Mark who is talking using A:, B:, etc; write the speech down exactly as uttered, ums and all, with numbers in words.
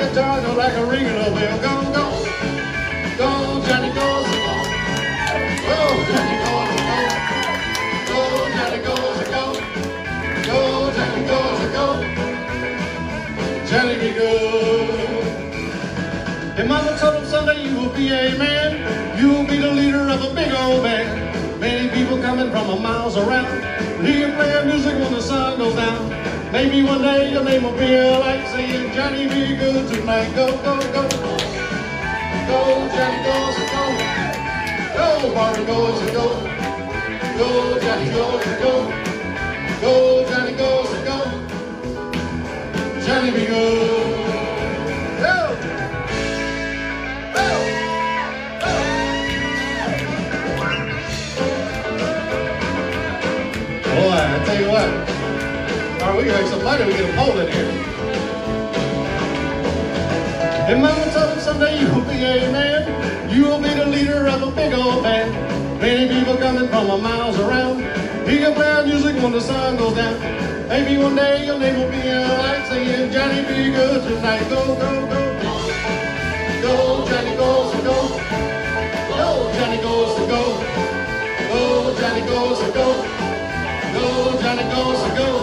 A: guitar go like a ringing a bell. Go, go, go, Johnny goes to go. Go, Johnny goes to go. Go, Johnny goes to go. Go, Johnny goes to go. Johnny be good. Your mama told him someday you will be a man. You will be the leader of a big old band. Many people coming from a miles around. He can play music when the sun goes down. Maybe one day your name will be like saying, Johnny be good tonight. Go, go, go. Go, Johnny goes to go. Go, Barbie goes to go. Go, Johnny goes to go. Go, Johnny goes to go. Johnny be good. Go. Boy, I tell you what. All right, we can make some money. We get a pole in here. And mama told him someday you will be a man. You will be the leader of a big old band. Many people coming from a miles around. He can play music when the sun goes down. Maybe one day your name will be in a light saying, Johnny be good tonight. Go, go, go. Go, Johnny goes to go. Go, Johnny goes to go. Go, Johnny goes to go. Go, Johnny goes to go.